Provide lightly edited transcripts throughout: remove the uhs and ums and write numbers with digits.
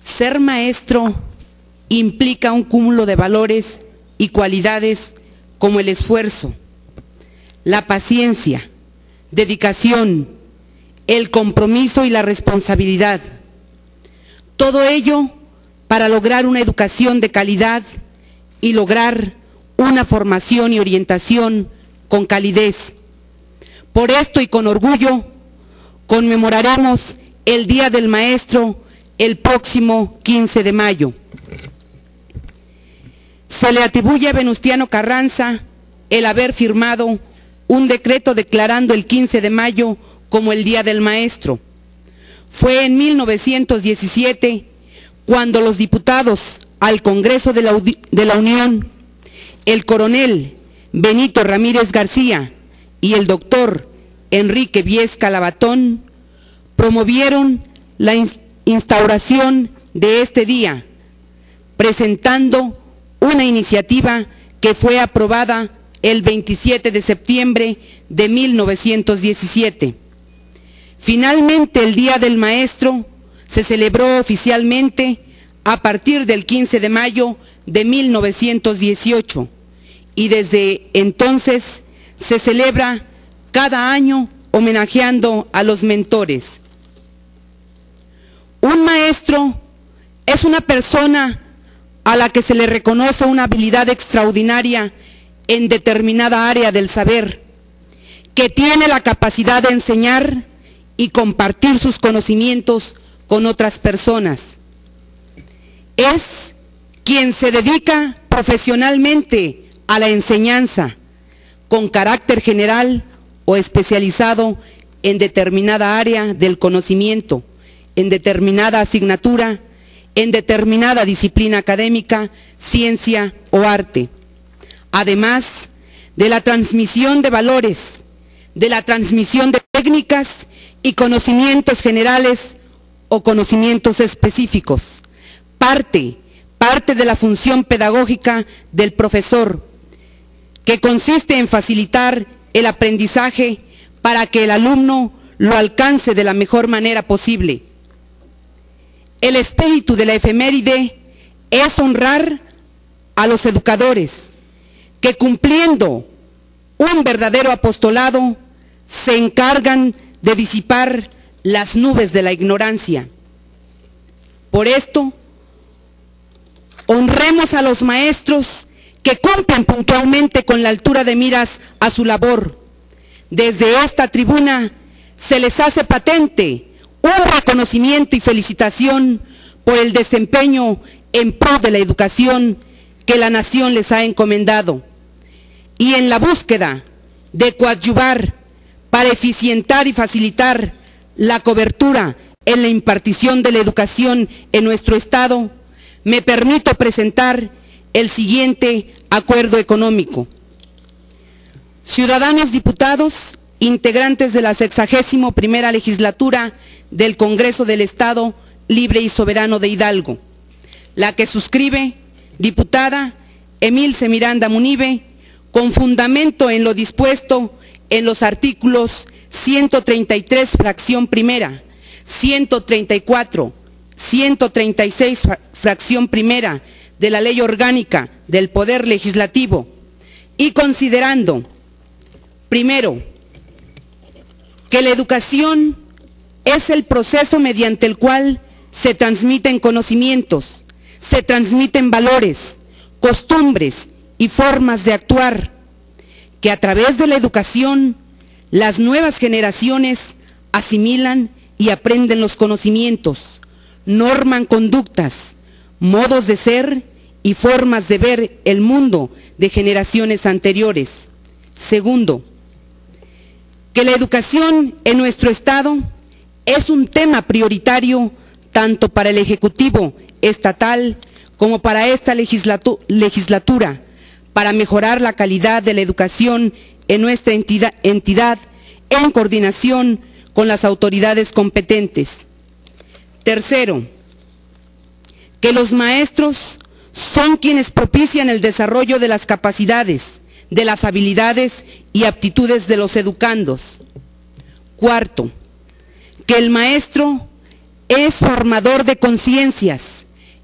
Ser maestro implica un cúmulo de valores y cualidades como el esfuerzo, la paciencia, dedicación, el compromiso y la responsabilidad. Todo ello para lograr una educación de calidad y lograr una formación y orientación con calidez. Por esto y con orgullo conmemoraremos el Día del Maestro el próximo 15 de mayo. Se le atribuye a Venustiano Carranza el haber firmado un decreto declarando el 15 de mayo como el Día del Maestro. Fue en 1917 cuando los diputados al Congreso de la Unión, el coronel Benito Ramírez García y el doctor Enrique Viesca Labatón promovieron la instauración de este día, presentando una iniciativa que fue aprobada el 27 de septiembre de 1917. Finalmente, el Día del Maestro se celebró oficialmente a partir del 15 de mayo de 1918 y desde entonces se celebra cada año homenajeando a los mentores. Un maestro es una persona a la que se le reconoce una habilidad extraordinaria en determinada área del saber, que tiene la capacidad de enseñar y compartir sus conocimientos con otras personas. Es quien se dedica profesionalmente a la enseñanza, con carácter general o especializado en determinada área del conocimiento, en determinada asignatura, en determinada disciplina académica, ciencia o arte. Además de la transmisión de valores, de la transmisión de técnicas y conocimientos generales o conocimientos específicos. Parte de la función pedagógica del profesor, que consiste en facilitar el aprendizaje para que el alumno lo alcance de la mejor manera posible. El espíritu de la efeméride es honrar a los educadores, que cumpliendo un verdadero apostolado se encargan de disipar las nubes de la ignorancia. Por esto, honremos a los maestros que cumplen puntualmente con la altura de miras a su labor. Desde esta tribuna se les hace patente un reconocimiento y felicitación por el desempeño en pro de la educación que la nación les ha encomendado, y en la búsqueda de coadyuvar para eficientar y facilitar la cobertura en la impartición de la educación en nuestro Estado, me permito presentar el siguiente acuerdo económico. Ciudadanos diputados, integrantes de la 61ª legislatura del Congreso del Estado Libre y Soberano de Hidalgo, la que suscribe diputada Emilce Miranda Munive, con fundamento en lo dispuesto en los artículos 133, fracción primera, 134, 136, fracción primera de la Ley Orgánica del Poder Legislativo, y considerando, primero, que la educación es el proceso mediante el cual se transmiten conocimientos, se transmiten valores, costumbres y formas de actuar, que a través de la educación las nuevas generaciones asimilan y aprenden los conocimientos, norman conductas, modos de ser y formas de ver el mundo de generaciones anteriores. Segundo, que la educación en nuestro Estado es un tema prioritario tanto para el Ejecutivo estatal como para esta legislatura, para mejorar la calidad de la educación en nuestra entidad en coordinación con las autoridades competentes. Tercero, que los maestros son quienes propician el desarrollo de las capacidades, de las habilidades y aptitudes de los educandos. Cuarto, que el maestro es formador de conciencias,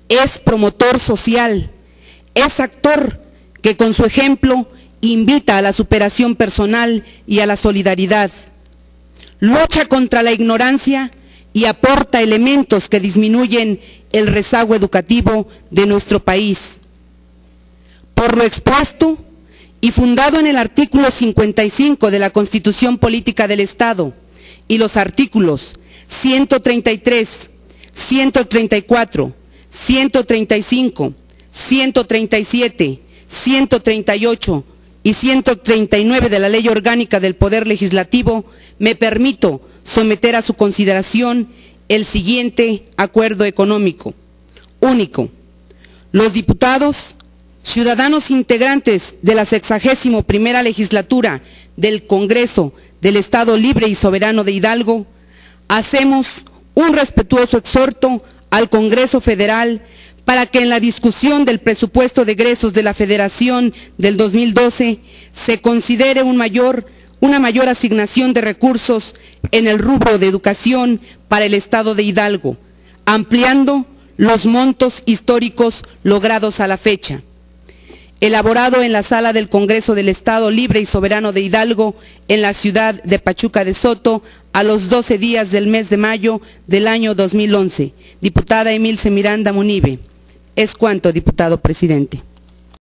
es promotor social, es actor que con su ejemplo invita a la superación personal y a la solidaridad. Lucha contra la ignorancia y aporta elementos que disminuyen el rezago educativo de nuestro país. Por lo expuesto y fundado en el artículo 55 de la Constitución Política del Estado y los artículos 133, 134, 135, 137, 138 y 139 de la Ley Orgánica del Poder Legislativo, me permito someter a su consideración el siguiente acuerdo económico. Único. Los diputados, ciudadanos integrantes de la 61ª legislatura del Congreso del Estado Libre y Soberano de Hidalgo, hacemos un respetuoso exhorto al Congreso Federal para que en la discusión del presupuesto de egresos de la Federación del 2012 se considere una mayor asignación de recursos en el rubro de educación para el Estado de Hidalgo, ampliando los montos históricos logrados a la fecha. Elaborado en la sala del Congreso del Estado Libre y Soberano de Hidalgo, en la ciudad de Pachuca de Soto, a los 12 días del mes de mayo del año 2011. Diputada Emilce Miranda Munive. Es cuanto, diputado presidente.